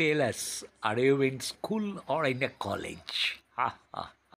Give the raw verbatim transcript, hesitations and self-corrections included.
tell us, are you in school or in a college? Ha ha.